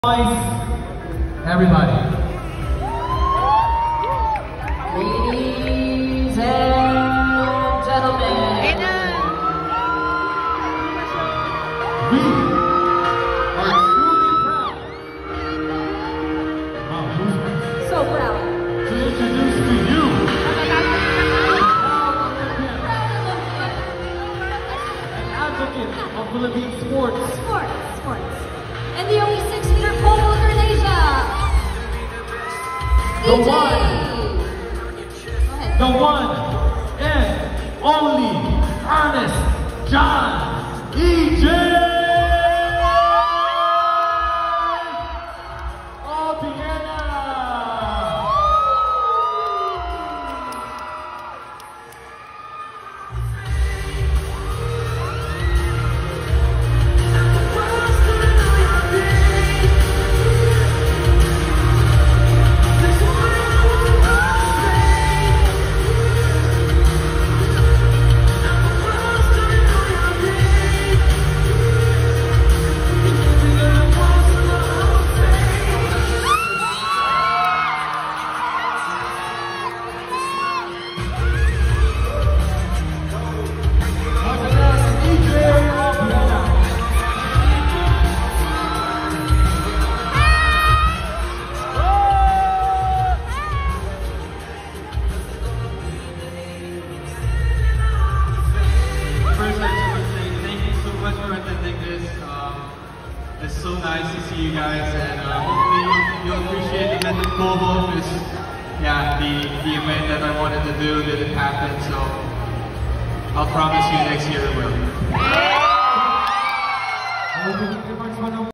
Everybody. Ladies and gentlemen, We are truly proud so proud. to introduce to you an advocate of Philippine sports, Sports. And the only 6-meter pole vaulter in Asia. The EJ. one. Go ahead. the one and only Ernest John EJ Obiena. First, I just want to say thank you so much for attending this. It's so nice to see you guys, and hopefully you'll appreciate the Method Global. Because, yeah, the event that I wanted to do didn't happen, so I'll promise you next year it will.